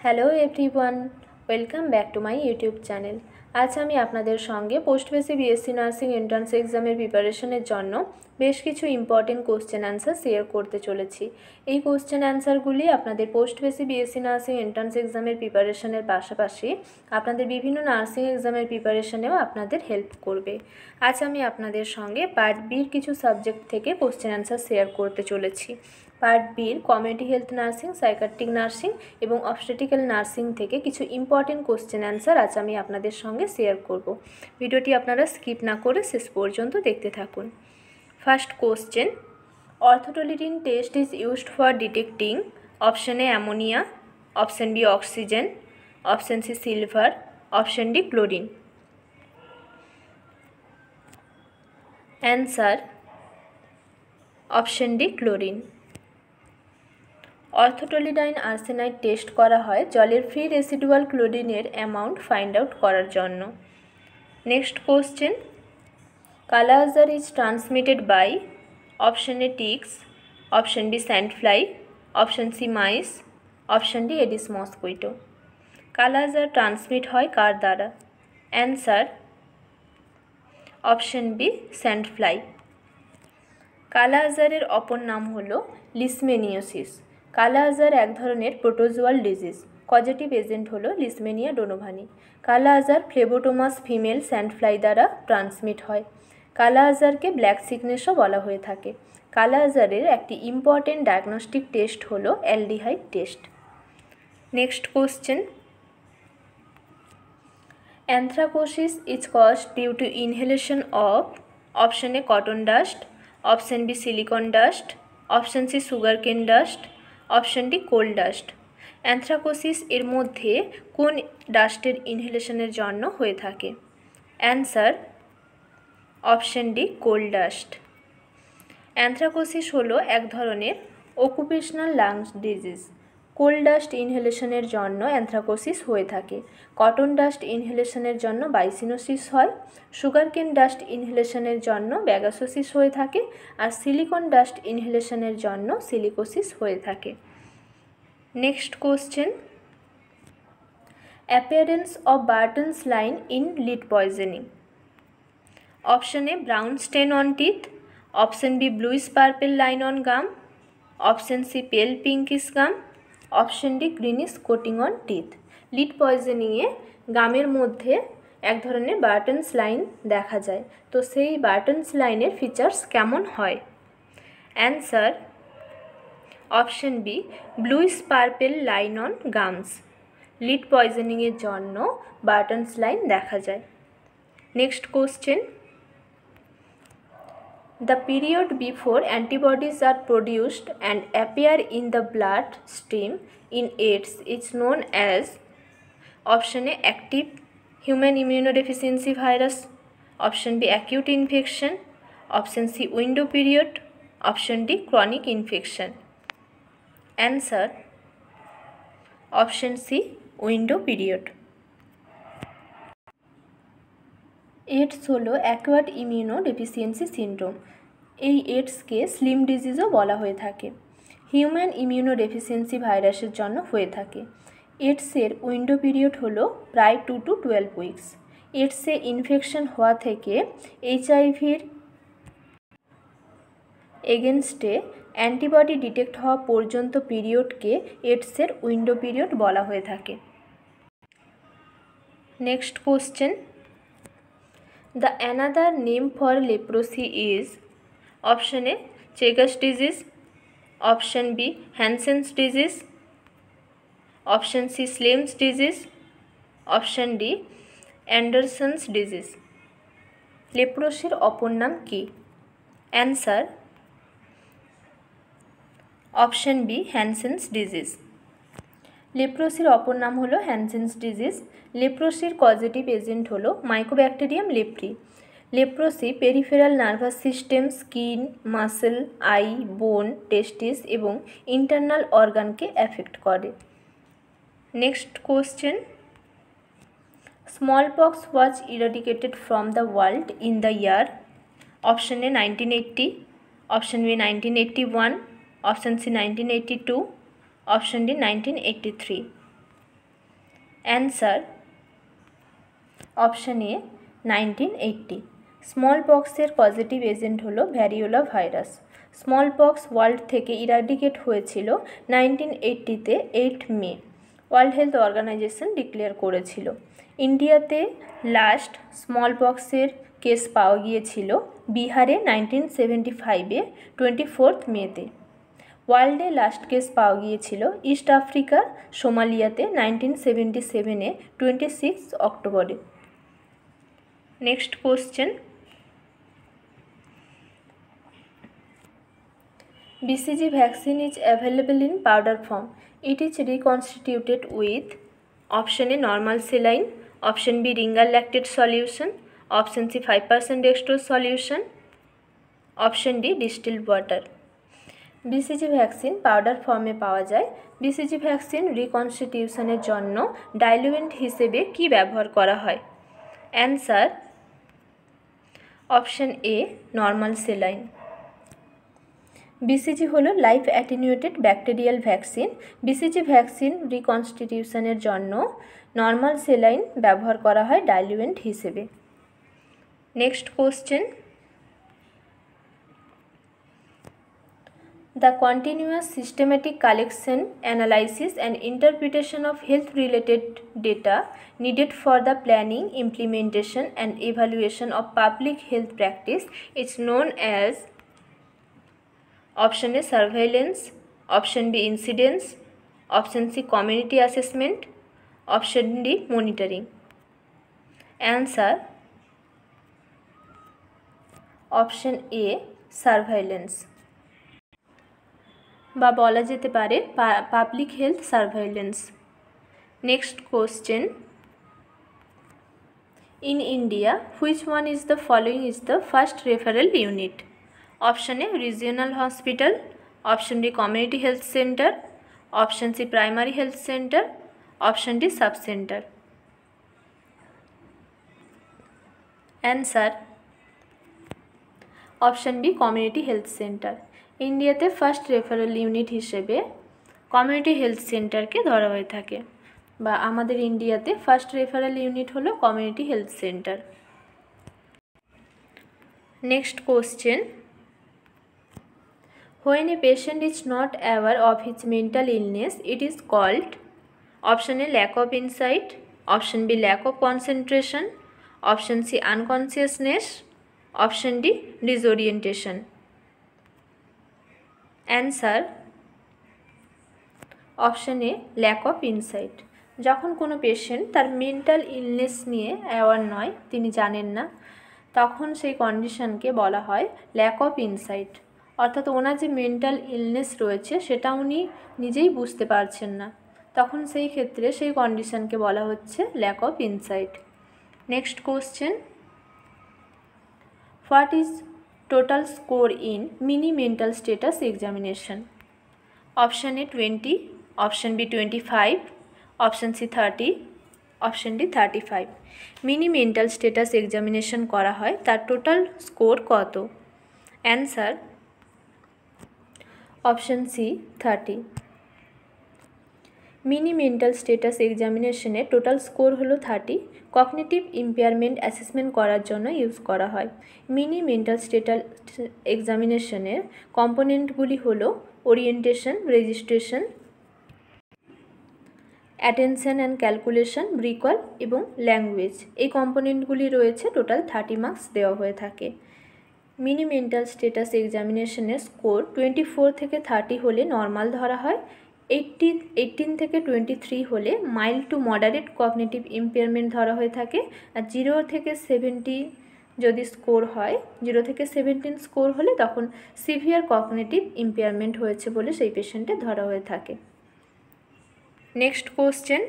Hello everyone, welcome back to my YouTube channel. আজ আমি আপনাদের সঙ্গে post basic BSc nursing entrance এক্সামের প্রিপারেশনের জন্য বেশ কিছু ইম্পর্টেন্ট কোশ্চেন অ্যান্সার শেয়ার করতে চলেছি। এই কোশ্চেন অ্যান্সারগুলি আপনাদের post basic BSc nursing entrance এক্সামের প্রিপারেশনের পাশাপাশি আপনাদের বিভিন্ন নার্সিং এক্সামের প্রিপারেশনেও আপনাদের হেল্প করবে। আজ আমি আপনাদের সঙ্গে পার্ট বির কিছু সাবজেক্ট থেকে কোশ্চেন অ্যান্সার শেয়ার করতে চলেছি। পার্ট বির community health nursing, psychiatric nursing এবং অবস্টেট্রিক্যাল নার্সিং থেকে কিছু ইম্পর্টেন্ট কোশ্চেন অ্যান্সার আজ আমি আপনাদের সঙ্গে শেয়ার করব। ভিডিওটি আপনারা স্কিপ না করে শেষ পর্যন্ত দেখতে থাকুন। First question, orthotolidine test is used for detecting option A ammonia, option B oxygen, option C silver, option D chlorine. Answer option D chlorine. Orthotolidine arsenite test করা হয় জলের ফ্রি রেসিডুয়াল ক্লোরিনের অ্যামাউন্ট ফাইন্ড আউট করার জন্য। Next question, kala azar is transmitted by option A ticks, option B sandfly, option C mice, option D Aedes mosquito. Kala azar transmit হয় কার দ্বারা? Answer option B স্যান্ডফ্লাই। কালাআজারের অপর নাম হলো লিশমেনিয়াসিস। কালাআজার এক ধরনের প্রোটোজোয়াল ডিজিজ। কজেটিভ এজেন্ট হলো লিশমেনিয়া ডোনোভানি। কালাআজার ফ্লেবোটোমাস ফিমেল স্যান্ডফ্লাই দ্বারা ট্রান্সমিট হয়। কালাআজারকে ব্ল্যাক সিকনেসও বলা হয়ে থাকে। কালাআজারের একটি ইম্পর্টেন্ট ডায়াগনস্টিক টেস্ট হলো aldehyde test. Next question, anthracosis is caused due to inhalation of option A cotton dust, option B silicon dust, option C sugarcane dust, option D coal dust. Anthracosis এর মধ্যে কোন ডাস্টের ইনহেলেশনের জন্য হয়ে থাকে? Answer option D coal dust. Anthracosis হলো এক ধরনের occupational lungs disease. Coal dust ইনহেলেশনের জন্য অ্যানথ্রাকোসিস হয়ে থাকে। কটন ডাস্ট ইনহেলেশনের জন্য বাইসিনোসিস হয়। সুগারকেন ডাস্ট ইনহেলেশনের জন্য ব্যাগাসোসিস হয়ে থাকে। আর সিলিকন ডাস্ট ইনহেলেশনের জন্য সিলিকোসিস হয়ে থাকে। Next question, appearance of Burton's line in lead poisoning. Option A brown stain on teeth, option B bluish purple line on gum, option C pale pinkish gum, option D greenish coating on teeth. Lead পয়জনিংয়ে গামের মধ্যে এক ধরনের বার্টনস line দেখা যায়। তো সেই বার্টনস লাইনের ফিচার্স কেমন হয়? Answer option B bluish purple line on gums. Lead পয়জনিংয়ের জন্য বার্টনস লাইন দেখা যায়। Next question, the period before antibodies are produced and appear in the blood stream in AIDS is known as option A active human immunodeficiency virus, option B acute infection, option C window period, option D chronic infection. Answer option C window period. AIDS হলো acquired immunodeficiency syndrome. এই এডসকে slim ডিজিজও বলা হয়ে থাকে। Human immunodeficiency ভাইরাসের জন্য হয়ে থাকে। এডসের উইন্ডো পিরিয়ড হলো প্রায় 2 to 12 উইকস। এডসে ইনফেকশন হওয়া থেকে এইচআইভির এগেনস্টে অ্যান্টিবডি ডিটেক্ট হওয়া পর্যন্ত পিরিয়ডকে এডসের উইন্ডো পিরিয়ড বলা হয়ে থাকে। Next question, the another name for leprosy is option A Chagas disease, option B Hansen's disease, option C Slim's disease, option D Anderson's disease. লেপ্রোসির অপর নাম কি? Answer option B Hansen's disease. লেপ্রোসির অপর নাম হলো হ্যানসেনস ডিজিজ। লেপ্রোসির causative agent হলো mycobacterium leprae. Leprosy peripheral nervous system, skin, muscle, eye, bone, testis এবং ইন্টারনাল অর্গানকে অ্যাফেক্ট করে। Next question, smallpox was eradicated from the world in the year option A 1980, option B 1981, option C 1982, option D 1983। Answer option A 1980। Small পক্সের positive agent হলো variola virus. Small pox world থেকে eradicate হয়েছিল 1980-তে 8 May, World Health Organization declare করেছিল। ইন্ডিয়াতে last small পক্সের case পাওয়া গিয়েছিল বিহারে 1975-এ 24 মেতে। ওয়ার্ল্ডে লাস্ট কেস পাওয়া গিয়েছিল ইস্ট আফ্রিকার সোমালিয়াতে 1977-এ 26 অক্টোবরে। Next question, BCG vaccine is available in powder form. It is reconstituted with option A normal saline, option B ringer lactate solution, option C 5% dextrose solution, option D distilled water. BCG vaccine powder ফর্মে পাওয়া যায়। BCG vaccine রিকনস্টিটিউশনের জন্য diluent হিসেবে কি ব্যবহার করা হয়? Answer option A normal saline. BCG হলো live attenuated bacterial vaccine. BCG vaccine রিকনস্টিটিউশনের জন্য নর্মাল সেলাইন ব্যবহার করা হয় ডাইলুয়েন্ট হিসেবে। Next question, The continuous systematic collection, analysis and interpretation of health-related data needed for the planning, implementation and evaluation of public health practice is known as option A surveillance, option B incidence, option C community assessment, option D monitoring. Answer option A surveillance বা বলা যেতে পারে public health surveillance. Next question, in India which one is the following is the first referral unit? Option A regional hospital, option D community health centre, option C primary health centre, option D sub centre. Answer option B community health centre. ইন্ডিয়াতে first referral unit হিসেবে community health সেন্টারকে ধরা হয়ে থাকে, বা আমাদের ইন্ডিয়াতে first referral unit হলো community health centre. Next question, when a patient is not aware of his mental illness it is called option A lack of insight, option B lack of concentration, option C unconsciousness, option D disorientation. Answer option A lack of insight. যখন কোনো patient তার mental illness নিয়ে aware নয়, তিনি জানেন না, তখন সেই কন্ডিশনকে বলা হয় ল্যাক অফ ইনসাইট। অর্থাৎ ওনার যে মেন্টাল ইলনেস রয়েছে সেটা উনি নিজেই বুঝতে পারছেন না, তখন সেই ক্ষেত্রে সেই কন্ডিশনকে বলা হচ্ছে lack of insight. Next question, what is total score in mini mental status examination? Option A 20, option B 25, option C 30, option D 35। Mini mental status examination করা হয়, তার টোটাল স্কোর কত? Answer option C 30। Mini mental status এক্সামিনেশনে total score হলো 30। Cognitive impairment assessment করার জন্য use করা হয়। মিনি মেন্টাল স্টেটাস এক্সামিনেশনের কম্পোনেন্টগুলি হলো orientation, registration, attention and calculation, recall এবং ল্যাঙ্গুয়েজ। এই কম্পোনেন্টগুলি রয়েছে, টোটাল 30 মার্কস দেওয়া হয়ে থাকে। মিনি মেন্টাল স্টেটাস এক্সামিনেশনের স্কোর 24 থেকে 30 হলে নর্মাল ধরা হয়, 18 থেকে 23 হলে mild to moderate cognitive impairment ধরা হয়ে থাকে, আর 0 থেকে 70 যদি স্কোর হয়, 0 থেকে 17 স্কোর হলে তখন সিভিয়ার কগনিটিভ ইম্পেয়ারমেন্ট হয়েছে বলে সেই পেশেন্টে ধরা হয়ে থাকে। Next question,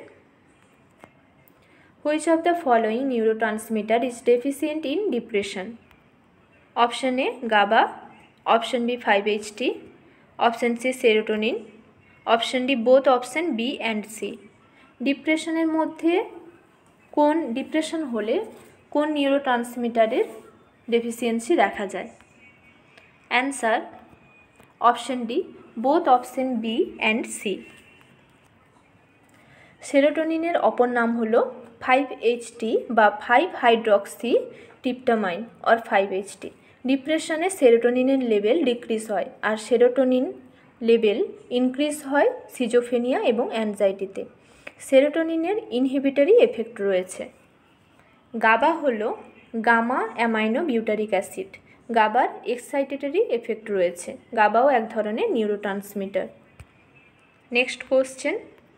which of the following neurotransmitter is deficient in depression? Option A GABA, option B 5-HT, option C serotonin, option D both option B and C. ডিপ্রেশনের মধ্যে ডিপ্রেশন হলে কোন নিউরোট্রান্সমিটারের ডেফিসিয়েন্সি দেখা যায়? Answer option D both option B and C. সেরোটোনিনের অপর নাম হলো 5-HT বা 5-হাইড্রক্সিট্রিপটামাইন অর 5-HT। ডিপ্রেশনে সেরোটোনিনের লেভেল ডিক্রিজ হয় আর সেরোটোনিন লেভেল ইনক্রিজ হয় সিজোফ্রেনিয়া এবং অ্যাংজাইটিতে। সেরোটোনিনের ইনহিবিটরি এফেক্ট রয়েছে। গাবা হলো গামা অ্যামাইনো বিউটারিক অ্যাসিড। গাবার এক্সাইটেটরি এফেক্ট রয়েছে। গাবাও এক ধরনের neurotransmitter. Next question,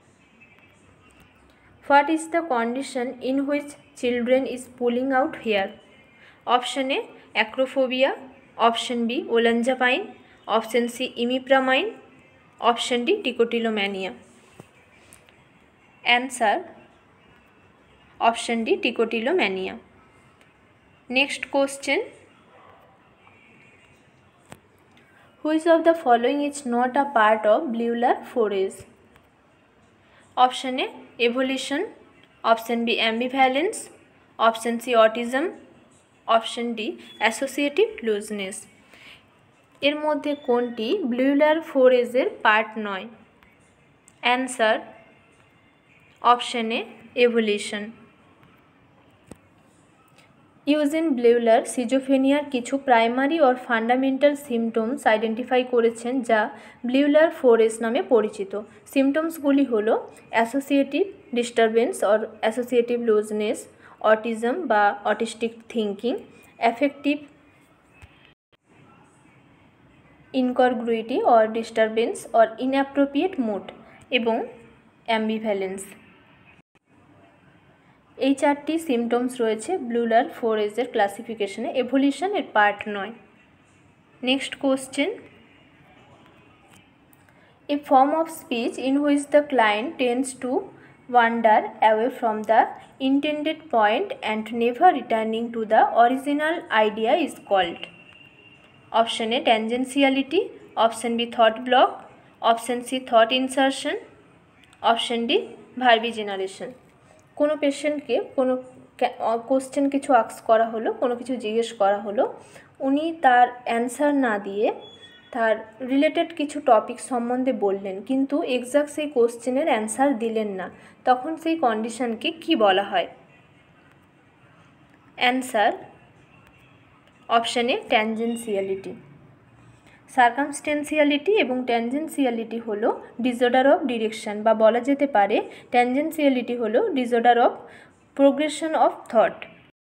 what is the condition in which children is pulling out hair? Option A acrophobia, option B olanzapine, option C imipramine, option D trichotillomania. Answer option D trichotillomania. Next question, which of the following is not a part of Bleuler four A's? Option A evolution, option B ambivalence, option C autism, option D associative looseness. এর মধ্যে কোনটি Bleuler ফোরেজের part নয়? Answer option A evolution. Eugen Bleuler সিজোফ্রেনিয়ার কিছু primary or fundamental symptoms identify করেছেন যা Bleuler four A's নামে পরিচিত। সিমটমসগুলি হল associative disturbance or associative looseness, autism বা autistic thinking, affective incongruity or disturbance or inappropriate mood এবং অ্যাম্বিভ্যালেন্স। এই চারটি সিমটমস রয়েছে ব্লিউলার ফোরেজের ক্লাসিফিকেশনে। এভোলিউশন এর পার্ট নয়। Next question, a form of speech in which the client tends to wander away from the intended point and never returning to the original idea is called? Option A tangentiality, option B thought block, option C thought insertion, option D verbigeration. কোনো পেশেন্টকে কোনো question কিছু ask করা হলো, কোনো কিছু জিজ্ঞেস করা হলো, উনি তার অ্যান্সার না দিয়ে তার রিলেটেড কিছু টপিক সম্বন্ধে বললেন, কিন্তু এক্সাক্ট সেই কোশ্চেনের অ্যান্সার দিলেন না, তখন সেই কন্ডিশনকে কি বলা হয়? Answer option A ট্যানজেন্সিয়ালিটি। সার্কামস্টেন্সিয়ালিটি এবং ট্যানজেন্সিয়ালিটি হলো ডিসঅর্ডার অফ ডিরেকশন, বা বলা যেতে পারে ট্যানজেন্সিয়ালিটি হলো disorder of progression of thought.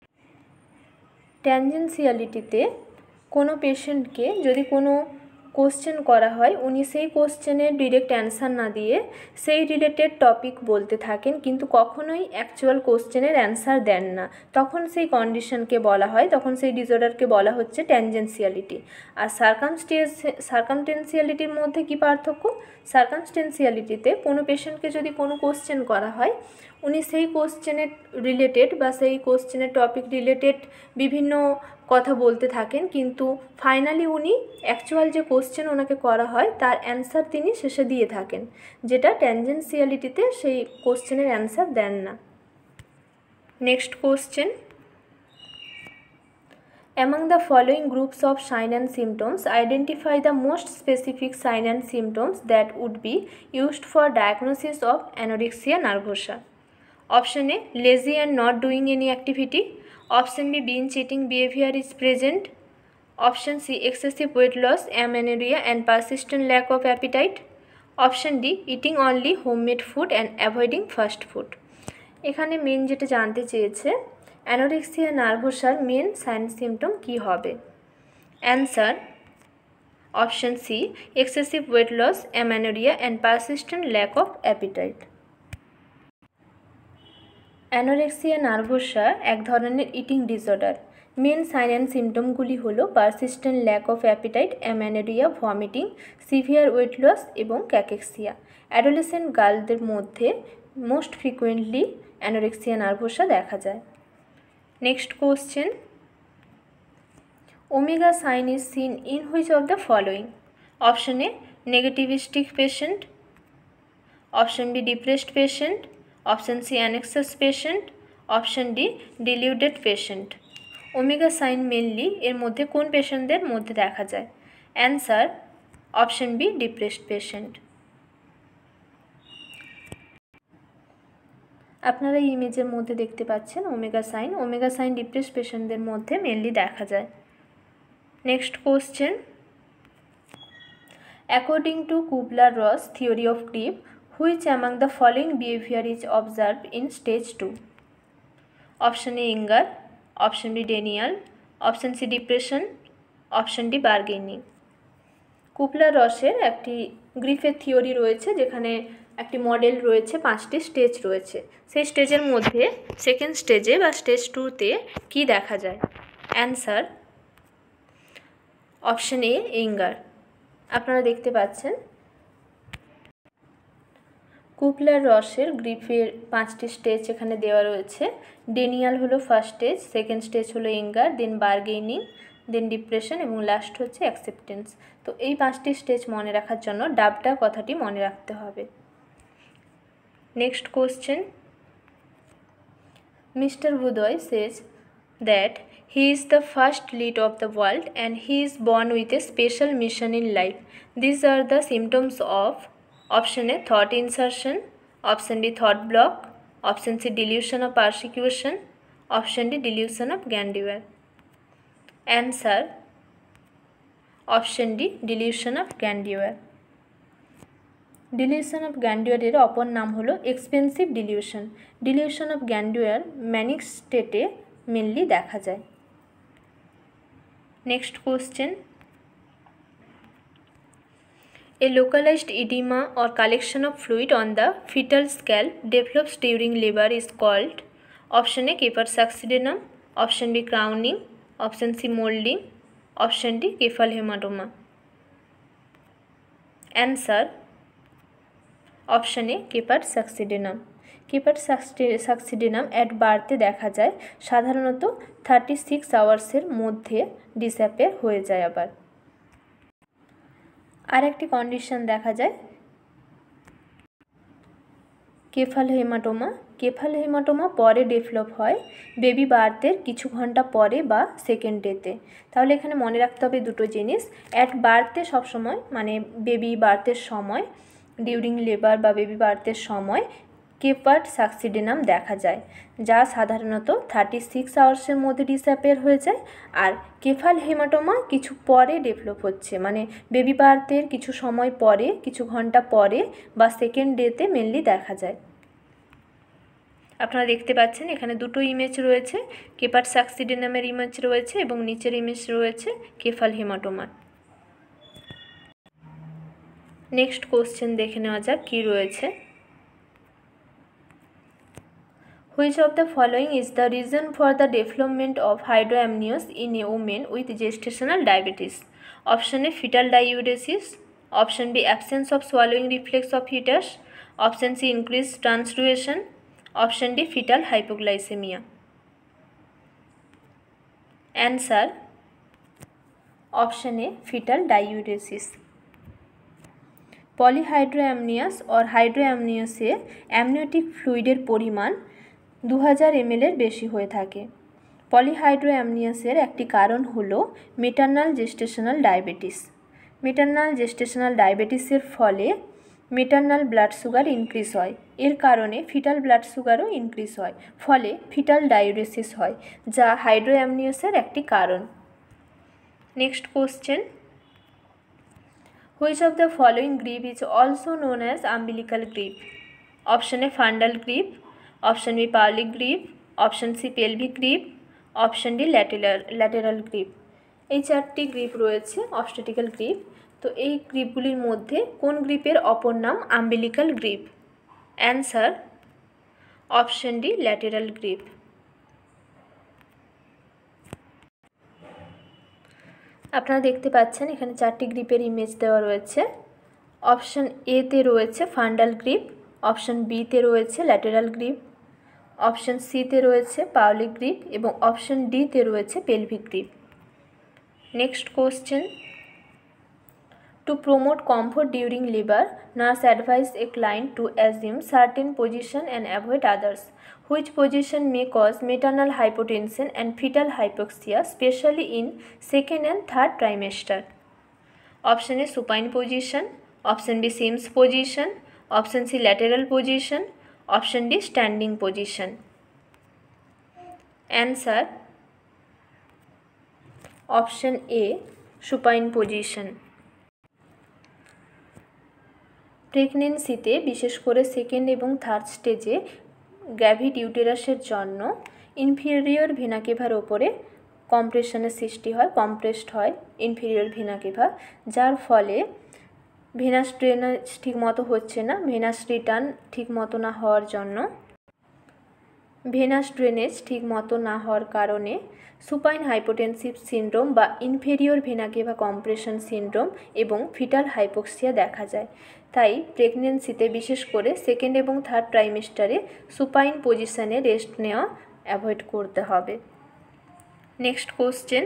ট্যানজেন্সিয়ালিটিতে কোনো পেশেন্টকে যদি কোনো কোশ্চেন করা হয়, উনি সেই কোশ্চেনের ডিরেক্ট অ্যান্সার না দিয়ে সেই রিলেটেড টপিক বলতে থাকেন, কিন্তু কখনোই অ্যাকচুয়াল কোশ্চেনের অ্যান্সার দেন না, তখন সেই কন্ডিশনকে বলা হয়, তখন সেই ডিসঅর্ডারকে বলা হচ্ছে ট্যানজেন্সিয়ালিটি। আর সার্কামস্টেন্সিয়ালিটির মধ্যে কি পার্থক্য? সার্কামস্টেন্সিয়ালিটিতে কোনো পেশেন্টকে যদি কোনো কোশ্চেন করা হয়, উনি সেই কোশ্চেনের রিলেটেড বা সেই কোশ্চেনের টপিক রিলেটেড বিভিন্ন কথা বলতে থাকেন, কিন্তু ফাইনালি উনি অ্যাকচুয়াল যে কোশ্চেন ওনাকে করা হয় তার অ্যান্সার তিনি শেষে দিয়ে থাকেন, যেটা ট্যানজেন্সিয়ালিটিতে সেই কোশ্চেনের অ্যান্সার দেন না। Next question, among the following groups of sign and symptoms, identify the most specific sign and symptoms that would be used for diagnosis of anorexia nervosa? Option A, lazy and not doing any activity. Option B, binge eating behavior is present. Option C, excessive weight loss, amenorrhea and persistent lack of appetite. Option D, eating only homemade food and avoiding fast food. এখানে main যেটা জানতে চেয়েছে, anorexia নার্ভোসার main sign symptom কী হবে? Answer option C, excessive weight loss, amenorrhoea and persistent lack of appetite. Anorexia nervosa এক ধরনের eating disorder. Main sign and সিমটমগুলি হল persistent lack of appetite, amenorrhoea, vomiting, severe weight loss এবং cachexia. Adolescent গার্লদের মধ্যে most frequently anorexia nervosa দেখা যায়। Next question, omega sign is seen in which of the following? Option A negativistic patient, option B depressed patient, option C anxious patient, option D deluded patient. Omega sign mainly এর মধ্যে কোন পেশেন্টদের মধ্যে দেখা যায়? Answer option B depressed patient. আপনারা এই ইমেজের মধ্যে দেখতে পাচ্ছেন ওমেগা সাইন ডিপ্রেস পেশেন্টদের মধ্যে মেনলি দেখা যায়। Next question, according to Kubler Ross theory of grief, which among the following behaviour is observed in stage 2? Option A anger, option B denial, option C depression, option D bargaining. কুবলার-রসের একটি গ্রিফের theory রয়েছে, যেখানে একটি model রয়েছে, 5টি stage রয়েছে। সেই স্টেজের মধ্যে সেকেন্ড স্টেজে বা স্টেজ 2তে কি দেখা যায়? Answer option A anger. আপনারা দেখতে পাচ্ছেন কুবলার-রসের গ্রিফের 5টি স্টেজ এখানে দেওয়া রয়েছে। ডেনিয়াল হলো ফার্স্ট স্টেজ, সেকেন্ড স্টেজ হলো anger, then bargaining, then depression এবং লাস্ট হচ্ছে অ্যাকসেপ্টেন্স। তো এই 5টি স্টেজ মনে রাখার জন্য ডাবটা কথাটি মনে রাখতে হবে। নেক্সট কোশ্চেন, মিস্টার বুদয় says that he is the first lead of the world and he is born with a special mission in life. These are the symptoms of option A thought insertion, option B thought block, option C delusion of persecution, option D delusion of grandeur. Answer option D delusion of grandeur. Delusion of গ্র্যান্ডিওরের অপর নাম হলো expensive delusion. Delusion of grandeur manic স্টেটে mainly দেখা যায়। Next question, a localised oedema or collection of fluid on the fetal scalp develops during labour is called? Option A caput succedaneum, option B crowning, option C moulding, option D cephalhaematoma. Answer option A caput succedaneum. Caput succedaneum at বার্থে দেখা যায়, সাধারণত 36 আওয়ার্সের মধ্যে disappear হয়ে যায়। আবার আর একটি condition দেখা যায় কেফাল হেমাটোমা। কেফাল হেমাটোমা পরে ডেভেলপ হয় বেবি বার্থের কিছু ঘন্টা পরে বা সেকেন্ড ডেতে। তাহলে এখানে মনে রাখতে হবে দুটো জিনিস, অ্যাট বার্থে সবসময় মানে বেবি বার্থের সময়, ডিউরিং লেবার বা বেবি বার্থের সময় কেপার সাকসিডেনাম দেখা যায়, যা সাধারণত 36 আওয়ার্সের মধ্যে ডিসঅ্যাপিয়ার হয়ে যায়। আর কেফাল হেমাটোমা কিছু পরে ডেভেলপ হচ্ছে, মানে বেবি বার্থের কিছু সময় পরে, কিছু ঘন্টা পরে বা সেকেন্ড ডেতে মেনলি দেখা যায়। আপনারা দেখতে পাচ্ছেন এখানে দুটো ইমেজ রয়েছে, কেপার সাকসিডেনামের ইমেজ রয়েছে এবং নিচের ইমেজ রয়েছে কেফাল হেমাটোমার। নেক্সট কোশ্চেন দেখে নেওয়া যাক কী রয়েছে। Which of the following is the reason for the development of hydramnios in a woman with gestational diabetes? Option A fetal diuresis, option B absence of swallowing reflex of fetus, option C increased translation, option D fetal hypoglycemia. Answer option A fetal diuresis. Polyhydramnios or হাইড্রোঅ্যামনিয়াসে amniotic ফ্লুইডের পরিমাণ 2000 ml এর বেশি হয়ে থাকে। পলিহাইড্রোঅ্যামনিয়াসের একটি কারণ হলো maternal gestational diabetes. Maternal gestational ডায়াবেটিসের ফলে মেটার্নাল ব্লাড সুগার ইনক্রিজ হয়, এর কারণে ফিটাল ব্লাড সুগারও ইনক্রিজ হয়, ফলে ফিটাল ডায়ুরেসিস হয়, যা হাইড্রোঅ্যামনিয়াসের একটি কারণ। Next question, Which of the following grip is also known as umbilical grip? Option A fundal grip, option B Paulic grip, option C pelvic grip, option D lateral grip. এই 4টি grip রয়েছে অবস্টেটিক্যাল grip. তো এই গ্রিপগুলির মধ্যে কোন গ্রিপের অপর নাম umbilical grip? Answer option D lateral grip. আপনারা দেখতে পাচ্ছেন এখানে 4টি গ্রিপের ইমেজ দেওয়া রয়েছে। অপশন এতে রয়েছে ফান্ডাল গ্রিপ, অপশন বিতে রয়েছে ল্যাটেরাল গ্রিপ, অপশন সিতে রয়েছে পাউলিক গ্রিপ এবং অপশন ডিতে রয়েছে pelvic grip. Next question, to promote comfort during labour, nurse advise a client to assume certain position and avoid others. Which position may cause maternal hypotension and fetal hypoxia, especially in second and third trimester? Option A supine position, option B Sims position, option C lateral position, option D standing position. Answer option A supine position. প্রেগনেন্সিতে বিশেষ করে second এবং third স্টেজে gravid ইউটেরাসের জন্য inferior vena কেভার ওপরে কম্প্রেশনের সৃষ্টি হয়, compressed হয় ইনফেরিয়র ভেনা কেভা, যার ফলে ভেনাস ড্রেনেজ ঠিকমতো হচ্ছে না। ভেনাস রিটার্ন ঠিকমতো না হওয়ার জন্য, ভেনাস ড্রেনেজ ঠিকমতো না হওয়ার কারণে সুপাইন হাইপোটেনসিভ সিনড্রোম বা inferior vena cava compression syndrome এবং ফিটাল হাইপোক্সিয়া দেখা যায়। তাই প্রেগনেন্সিতে বিশেষ করে সেকেন্ড এবং থার্ড ট্রাইমেস্টারে সুপাইন পজিশনে রেস্ট নেওয়া অ্যাভয়েড করতে হবে। Next question,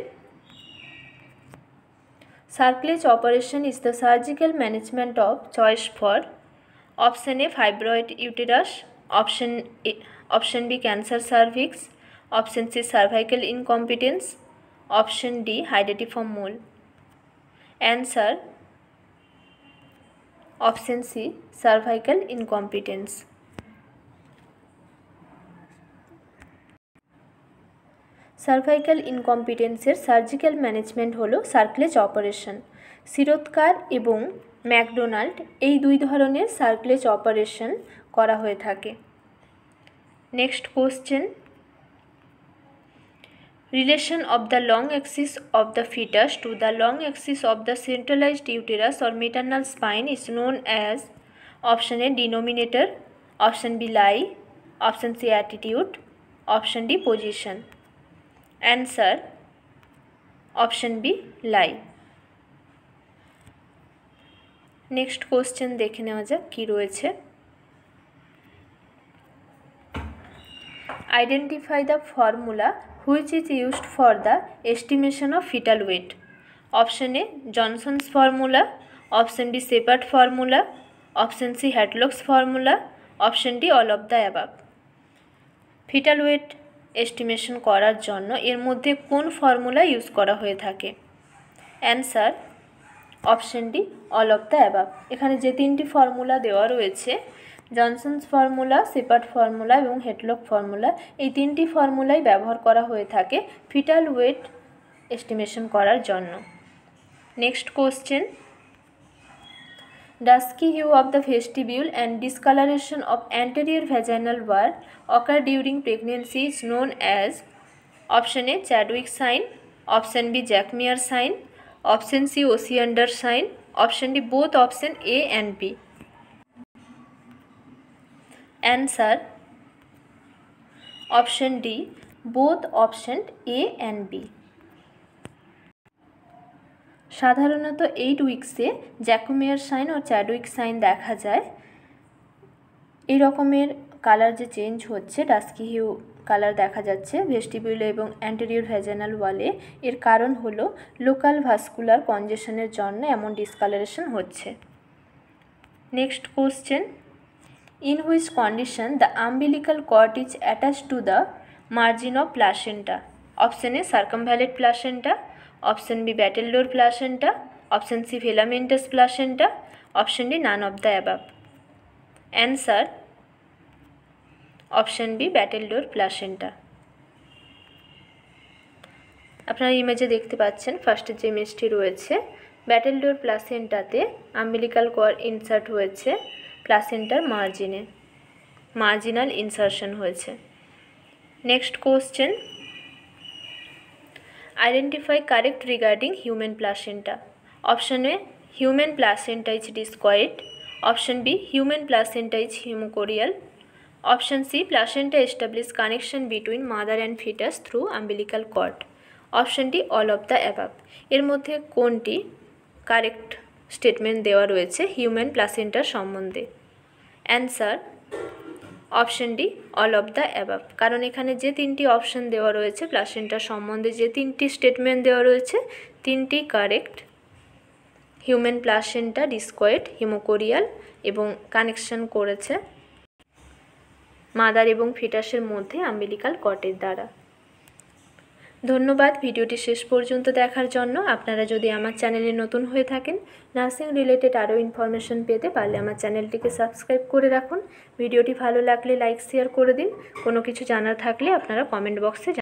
cerclage operation is the surgical management of choice for option A fibroid uterus, option B cancer cervix, option C cervical incompetence, option D hydatidiform mole. Answer option C cervical incompetence. Cervical ইনকম্পিটেন্সের surgical management হলো সার্কলেজ operation. শিরোৎকার এবং McDonald এই দুই ধরনের সার্কলেজ operation করা হয়ে থাকে। Next question, relation of the long axis of the foetus to the long axis of the centralised uterus or maternal spine is known as option A denominator, option B lie, option C attitude, option D position. Answer option B lie. Next question দেখে নেওয়া যাক কী রয়েছে। Identify the formula which is used for the estimation of fetal weight. Option A Johnson's formula, option B shepherd formula, option C Hadlock's formula, option D all of the above. Fetal weight estimation করার জন্য এর মধ্যে কোন formula use করা হয়ে থাকে? Answer option D all of the above. এখানে যে তিনটি ফর্মুলা দেওয়া রয়েছে, জনসনস ফর্মুলা, সেপার্ট ফর্মুলা এবং হেডলক ফর্মুলা, এই তিনটি ফর্মুলাই ব্যবহার করা হয়ে থাকে ফিটাল ওয়েট এস্টিমেশন করার জন্য। Next question, dusky hue of the vestibule and discoloration of anterior vaginal wall occur during pregnancy is known as option A Chadwick sign, option B Jacquemer sign, option C Osiander sign, option D both option A and B. Answer option D both option A and B. সাধারণত 8 উইক্সে Jacquemier's sign ও Chadwick sign দেখা যায়। এই রকমের colour যে change হচ্ছে, dusky Hugh colour দেখা যাচ্ছে ভেস্টিবিউলে এবং অ্যান্টেরিয়র ভ্যাজানাল ওয়ালে, এর কারণ হলো লোকাল ভাস্কুলার কনজেশনের জন্য এমন ডিসকালারেশন হচ্ছে। Next question, in which condition the umbilical cord is attached to the margin of placenta? Option A circumvallate placenta, option B battledore placenta, option C filamentous placenta, option D none of the above. Answer option B battledore placenta. আপনারা ইমেজে দেখতে পাচ্ছেন, ফার্স্টে যে ইমেজটি রয়েছে, battledore প্লাসেন্টাতে umbilical cord insert হয়েছে প্লাসেন্টার মার্জিনে, মার্জিনাল ইনসারশন হয়েছে। Next question, identify correct regarding human placenta. Option A human placenta is discoid, option B human placenta is hemocorial, option C placenta establish connection between mother and fetus through umbilical cord, option D all of the above. এর মধ্যে কোনটি correct statement দেওয়া রয়েছে human প্লাসেন্টার সম্বন্ধে? Answer option D all of the above. কারণ এখানে যে তিনটি অপশন দেওয়া রয়েছে প্লাসেন্টার সম্বন্ধে, যে তিনটি স্টেটমেন্ট দেওয়া রয়েছে, তিনটি correct. Human placenta discoid, haemochorial এবং কানেকশন করেছে মাদার এবং ফিটাসের মধ্যে আম্বিলিকাল কর্ডের দ্বারা। ধন্যবাদ ভিডিওটি শেষ পর্যন্ত দেখার জন্য। আপনারা যদি আমার চ্যানেলে নতুন হয়ে থাকেন, নার্সিং রিলেটেড আরও ইনফরমেশন পেতে পারলে আমার চ্যানেলটিকে সাবস্ক্রাইব করে রাখুন। ভিডিওটি ভালো লাগলে লাইক শেয়ার করে দিন। কোনো কিছু জানার থাকলে আপনারা কমেন্ট বক্সে